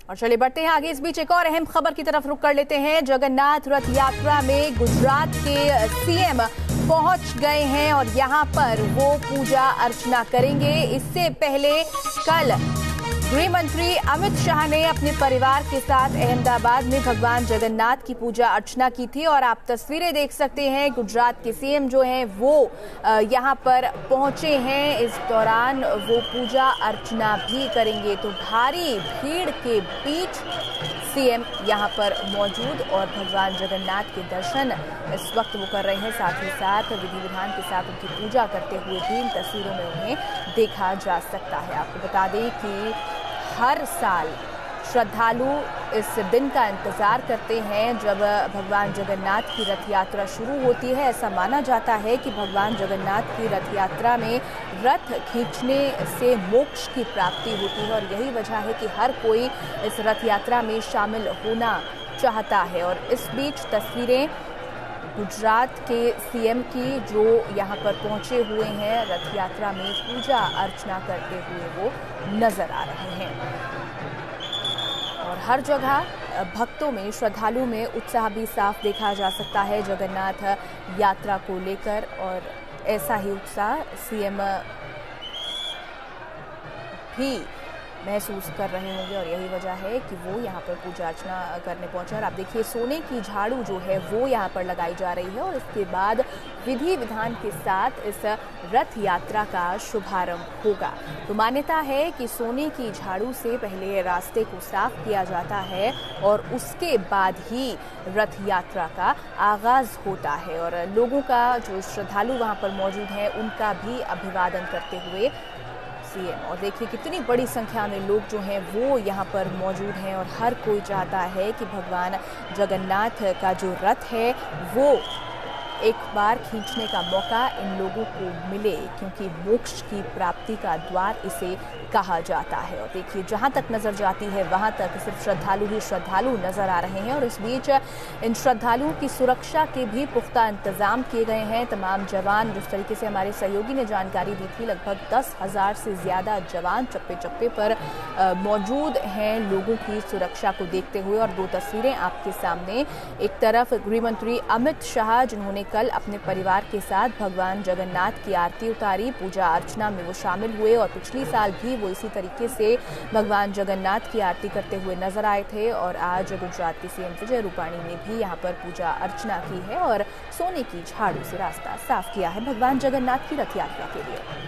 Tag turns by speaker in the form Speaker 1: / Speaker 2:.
Speaker 1: और चलिए बढ़ते हैं आगे। इस बीच एक और अहम खबर की तरफ रुख कर लेते हैं। जगन्नाथ रथ यात्रा में गुजरात के सीएम पहुंच गए हैं और यहां पर वो पूजा अर्चना करेंगे। इससे पहले कल गृह मंत्री अमित शाह ने अपने परिवार के साथ अहमदाबाद में भगवान जगन्नाथ की पूजा अर्चना की थी और आप तस्वीरें देख सकते हैं। गुजरात के सीएम जो हैं वो यहां पर पहुंचे हैं। इस दौरान वो पूजा अर्चना भी करेंगे। तो भारी भीड़ के बीच सीएम यहां पर मौजूद और भगवान जगन्नाथ के दर्शन इस वक्त वो कर रहे हैं। साथ ही साथ विधि विधान के साथ उनकी पूजा करते हुए भी इन तस्वीरों में उन्हें देखा जा सकता है। आपको बता दें कि हर साल श्रद्धालु इस दिन का इंतजार करते हैं जब भगवान जगन्नाथ की रथ यात्रा शुरू होती है। ऐसा माना जाता है कि भगवान जगन्नाथ की रथ यात्रा में रथ खींचने से मोक्ष की प्राप्ति होती है और यही वजह है कि हर कोई इस रथ यात्रा में शामिल होना चाहता है। और इस बीच तस्वीरें गुजरात के सीएम की जो यहाँ पर पहुंचे हुए हैं रथ यात्रा में पूजा अर्चना करते हुए वो नजर आ रहे हैं। और हर जगह भक्तों में श्रद्धालु में उत्साह भी साफ देखा जा सकता है जगन्नाथ यात्रा को लेकर। और ऐसा ही उत्साह सीएम भी महसूस कर रहे होंगे और यही वजह है कि वो यहाँ पर पूजा अर्चना करने पहुंचे। और आप देखिए सोने की झाड़ू जो है वो यहाँ पर लगाई जा रही है और इसके बाद विधि विधान के साथ इस रथ यात्रा का शुभारंभ होगा। तो मान्यता है कि सोने की झाड़ू से पहले रास्ते को साफ किया जाता है और उसके बाद ही रथ यात्रा का आगाज होता है। और लोगों का जो श्रद्धालु वहाँ पर मौजूद हैं उनका भी अभिवादन करते हुए सीएम। और देखिए कितनी बड़ी संख्या में लोग जो हैं वो यहाँ पर मौजूद हैं और हर कोई चाहता है कि भगवान जगन्नाथ का जो रथ है वो एक बार खींचने का मौका इन लोगों को मिले, क्योंकि मोक्ष की प्राप्ति का द्वार इसे कहा जाता है। और देखिए जहां तक नजर जाती है वहां तक सिर्फ श्रद्धालु ही श्रद्धालु नजर आ रहे हैं। और इस बीच इन श्रद्धालुओं की सुरक्षा के भी पुख्ता इंतजाम किए गए हैं। तमाम जवान, जिस तरीके से हमारे सहयोगी ने जानकारी दी थी, लगभग 10,000 से ज्यादा जवान चप्पे चप्पे पर मौजूद हैं लोगों की सुरक्षा को देखते हुए। और दो तस्वीरें आपके सामने, एक तरफ गृह मंत्री अमित शाह जिन्होंने कल अपने परिवार के साथ भगवान जगन्नाथ की आरती उतारी, पूजा अर्चना में वो शामिल हुए और पिछली साल भी वो इसी तरीके से भगवान जगन्नाथ की आरती करते हुए नजर आए थे। और आज गुजरात के सीएम विजय रूपाणी ने भी यहाँ पर पूजा अर्चना की है और सोने की झाड़ू से रास्ता साफ किया है भगवान जगन्नाथ की रथ यात्रा के लिए।